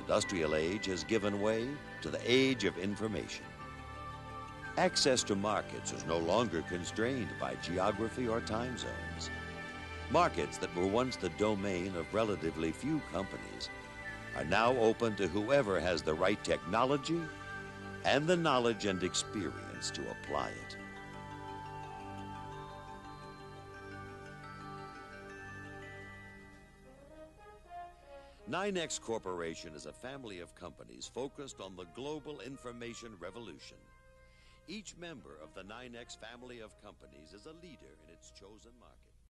industrial age has given way to the age of information. Access to markets is no longer constrained by geography or time zones. Markets that were once the domain of relatively few companies are now open to whoever has the right technology and the knowledge and experience to apply it. NYNEX Corporation is a family of companies focused on the global information revolution. Each member of the NYNEX family of companies is a leader in its chosen market.